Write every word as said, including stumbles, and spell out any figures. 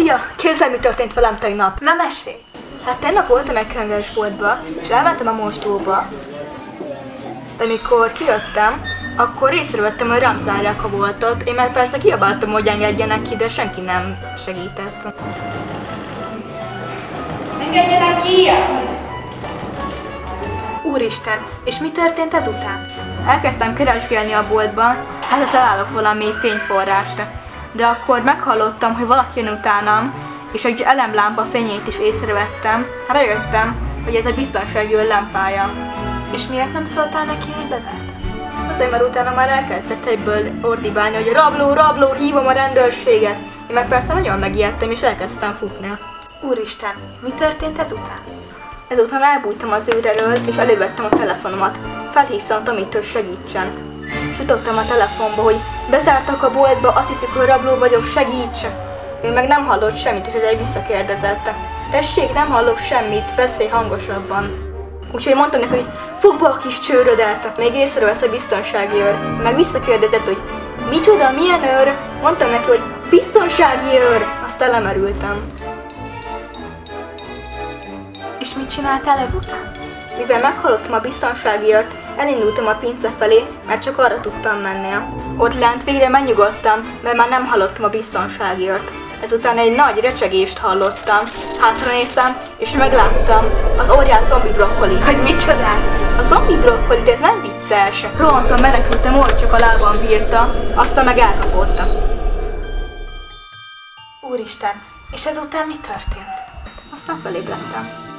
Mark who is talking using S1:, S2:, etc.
S1: Szia! Képzeld, mi történt velem tegnap?
S2: Na mesélj!
S1: Hát tegnap voltam egy könyvesboltba, és elmentem a mosdóba. De mikor kijöttem, akkor észrevettem, hogy rám zárják a boltot. Én meg persze kiabáltam, hogy engedjenek ki, de senki nem segített.
S2: Engedjenek ki! Úristen, és mi történt ezután?
S1: Elkezdtem keresgélni a boltban, hát találok valami fényforrást. De akkor meghallottam, hogy valaki jön utánam, és egy elemlámpa fényét is észrevettem. Rájöttem, hogy ez a biztonsági őr lámpája.
S2: És miért nem szóltál neki, hogy bezártad?
S1: Azért, mert utána már elkezdett egyből ordibálni, hogy rabló, rabló, hívom a rendőrséget. Én meg persze nagyon megijedtem, és elkezdtem futni.
S2: Úristen, mi történt ezután?
S1: Ezután elbújtam az őr elől, és elővettem a telefonomat. Felhívtam Tomit, hogy segítsen. És jutottam a telefonba, hogy bezártak a boltba, azt hiszik, hogy rabló vagyok, segíts! Ő meg nem hallott semmit, és ezért visszakérdezett. Tessék, nem hallok semmit, beszélj hangosabban. Úgyhogy mondtam neki, hogy fogd be a kis csőrödet, még észrevesz a biztonsági őr. Meg visszakérdezett, hogy micsoda, milyen őr? Mondtam neki, hogy biztonsági őr, aztán lemerültem.
S2: És mit csináltál ezután?
S1: Mivel meghallottam a biztonsági őrt, elindultam a pince felé, mert csak arra tudtam menni. Ott lent végre megnyugodtam, mert már nem hallottam a biztonsági őrt. Ezután egy nagy recsegést hallottam, hátranéztem, és megláttam az óriás zombi brokkoli.
S2: Hogy micsodát?
S1: A zombi brokkoli, de ez nem vicces. Rohantam, menekültem, hogy csak a lábam bírta, aztán meg elkapottam.
S2: Úristen, és ezután mi történt?
S1: Aztán felébredtem.